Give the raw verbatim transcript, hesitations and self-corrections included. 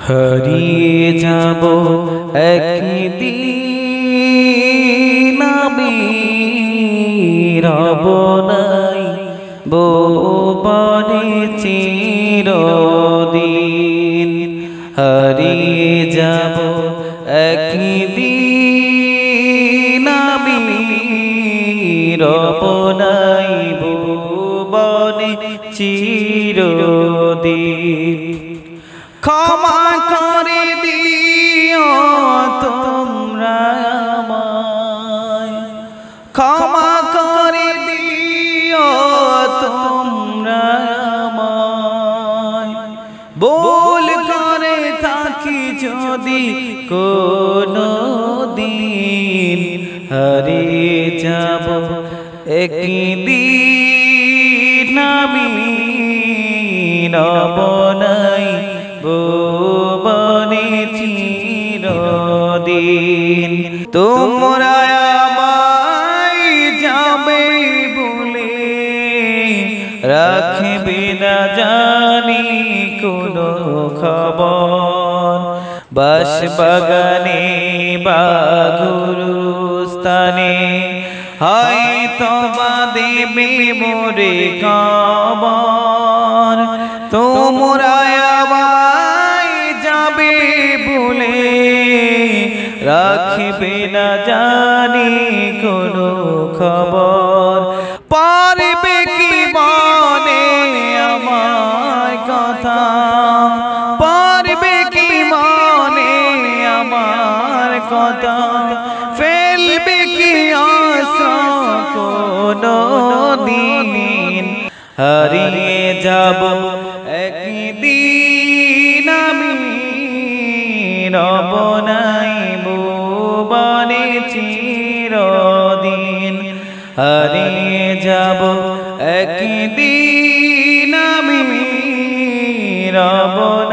হারিয়ে যাব একদিন আমি রব নাই ভুবনে চিরদিন। হারিয়ে যাব একদিন আমি রব নাই ভুবনে চিরদিন। ক্ষমা করে দিও তোমরা আমায়, ক্ষমা করে দিও তোমরা আমায়। ভুল করে থাকি যদি কোনো দিন, হারিয়ে যাব একদিন আমি রব নাই ভুবনে চিরদিন। তোমরা আমায় যাবে বলে রাখবে না জানি কোনো খবর। বাঁশবাগানে বা গুরুস্থানে হয়তো বা দেবে মোরে কবর। তোমরা আমায় যাবে বলে রাখবে না জানি কোনো খবর। পারবে কি মনে আমার কথা, পারবে কি মনে আমার কথা, ফেলবে কি আশা কোনো দিন। হারিয়ে যাব একদিন আমি রব নাই ভুবনে চিরদিন। হারিয়ে যাব একদিন আমি রব